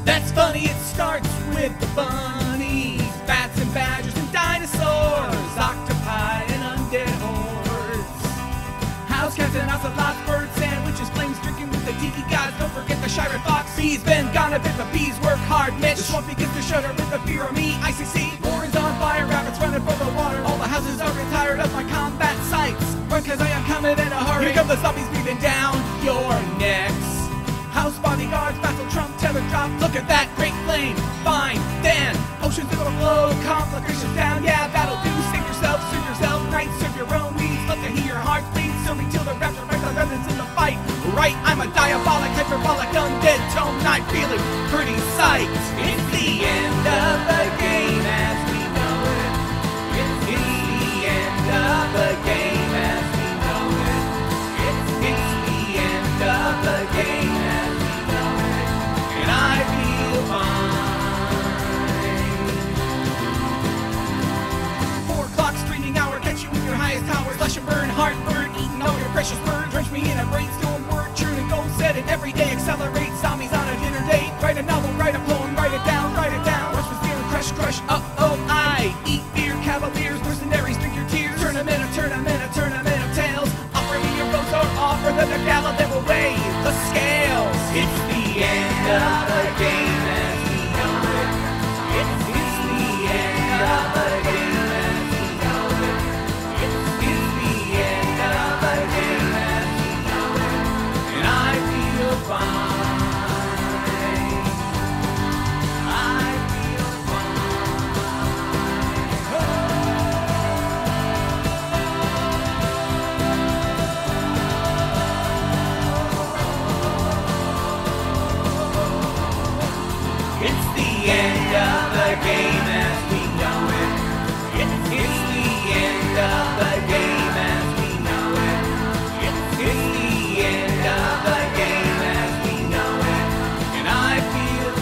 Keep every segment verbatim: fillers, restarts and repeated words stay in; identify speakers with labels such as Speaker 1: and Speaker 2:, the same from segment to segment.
Speaker 1: That's funny, it starts with the bunnies, bats and badgers and dinosaurs, octopi and undead hordes, house cats and ocelots, bird sandwiches, flames drinking with the tiki gods. Don't forget the Shiren fox. Bees been gone a bit, but bees work hard. Mitch, the swamp begins to shudder with the fear of me. I C C, Warren's on fire, rabbits running for the water. All the houses are retired of my combat sites. Run, cause I am coming in a hurry. Here come the zombies breathing down your necks. House bodyguards, battle trump, tether drop. Look at that great flame. Fine, then oceans are gonna flow, complications down. Yeah, that'll do. Save yourself, serve yourself. Night, serve your own needs. Love to hear your heart bleed. Serve me till the rapture right, the remnants in the fight. Right, I'm a diabolic, hyperbolic, undead Tome Knight, feeling pretty psyched. It's the end of the game as we know it. It's, it's the end of the game as we know it. It's, it's the end of the game as we know it. And I feel fine. Four o'clock streaming hour, catch you in your highest tower. Slash and burn, heartburn, eating all your precious bird. Drench me in a brainstorm, word churn and goal set. And every day accelerate, zombies on a dinner date. Write a novel, write a poem, write it down, write it down. Watch me feeling crush, crush, uh-oh, I eat beer, cavaliers, mercenaries, drink your tears. Tournament, a tournament, a tournament of tales. Offer me your rose or offer them a gala that will weigh the scales. It's the end of the game as we know it. It's, it's the end of the game as we know it. It's, it's the end of the game as we know it. And I feel fine. I feel It's the end of the game as we know it. It's, it's the end of the game as we know it. It's, it's the end of the game as we know it. And I feel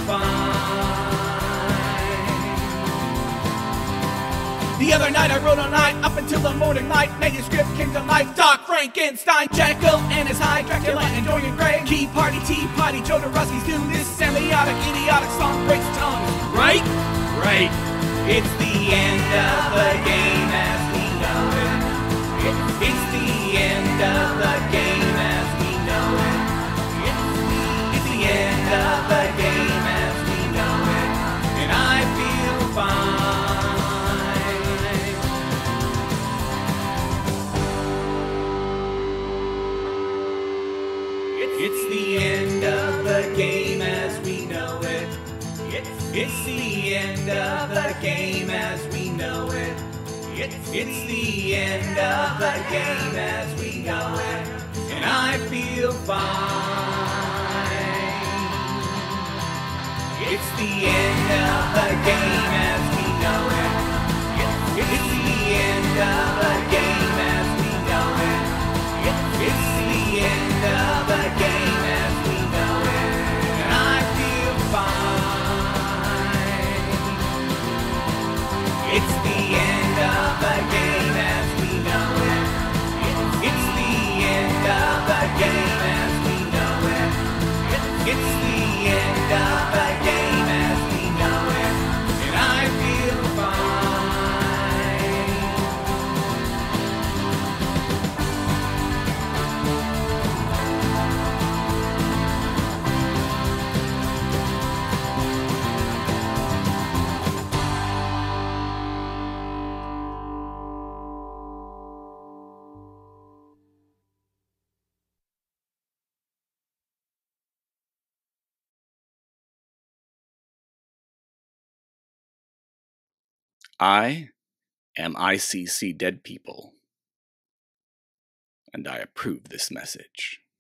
Speaker 1: fine. The other night I wrote all night up until the morning light. Manuscript came to life. Doc Frankenstein, Jekyll and his High, Dracula and Dorian Gray. Key party, tea party, Joe DeRuski's do this semiotic, idiotic song breaks tongues. Right? Right. It's the end of the game as we know it. It's, it's the end of the game as we know it. It's, it's the end of the game as we know it. And I feel fine. It's the end of the game as we know it. It's, it's the end of the game as we know it. It's, it's the end of the game as we know it. And I feel fine. It's the end of the game as we know it. It's, it's the end of the game as we know it. It's, it's the end of the game as we know it. And I feel fine. It's the end of the game as we know it. It's, it's the end of the game as we know it. It's, it's the end of the game as we know it. And I feel fine.
Speaker 2: I am I C C Dead People, and I approve this message.